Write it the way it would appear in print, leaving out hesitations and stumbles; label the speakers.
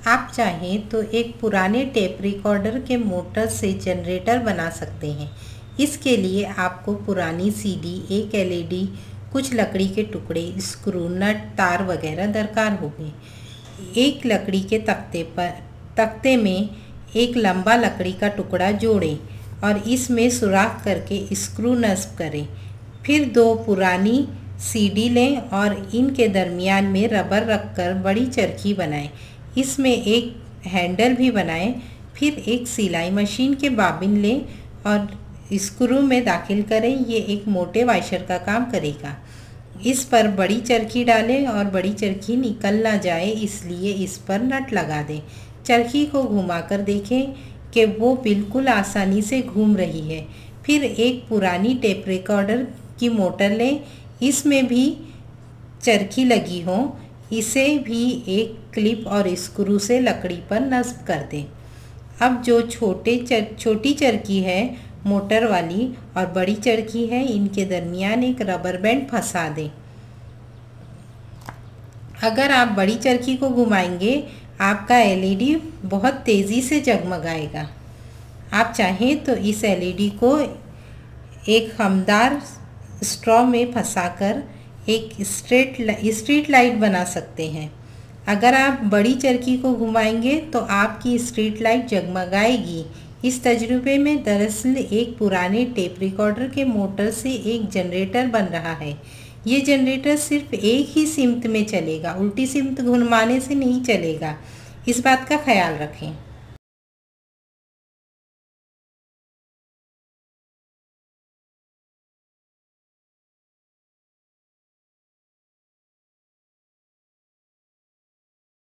Speaker 1: आप चाहें तो एक पुराने टेप रिकॉर्डर के मोटर से जनरेटर बना सकते हैं। इसके लिए आपको पुरानी सीडी, एक एलईडी, कुछ लकड़ी के टुकड़े, स्क्रू, नट, तार वगैरह दरकार होंगे। एक लकड़ी के तख्ते में एक लंबा लकड़ी का टुकड़ा जोड़ें और इसमें सुराख करके स्क्रू नस्ब करें। फिर 2 पुरानी सीडी लें और इनके दरमियान में रबर रखकर बड़ी चरखी बनाएं। इसमें एक हैंडल भी बनाएं। फिर एक सिलाई मशीन के बॉबिन लें और स्क्रू में दाखिल करें। ये एक मोटे वाशर का काम करेगा। इस पर बड़ी चरखी डालें और बड़ी चरखी निकल ना जाए इसलिए इस पर नट लगा दें। चरखी को घुमाकर देखें कि वो बिल्कुल आसानी से घूम रही है। फिर एक पुरानी टेप रिकॉर्डर की मोटर लें, इसमें भी चरखी लगी हो। इसे भी एक क्लिप और स्क्रू से लकड़ी पर नस्ब कर दें। अब जो छोटी चरखी है मोटर वाली और बड़ी चरखी है, इनके दरमियान एक रबर बैंड फंसा दें। अगर आप बड़ी चरखी को घुमाएंगे आपका एलईडी बहुत तेज़ी से जगमगाएगा। आप चाहें तो इस एलईडी को एक हमदार स्ट्रॉ में फंसाकर एक स्ट्रीट लाइट बना सकते हैं। अगर आप बड़ी चरखी को घुमाएंगे तो आपकी स्ट्रीट लाइट जगमगाएगी। इस तजुर्बे में दरअसल एक पुराने टेप रिकॉर्डर के मोटर से एक जनरेटर बन रहा है। ये जनरेटर सिर्फ एक ही सिमत में चलेगा, उल्टी सिमत घुमाने से नहीं चलेगा। इस बात का ख्याल रखें।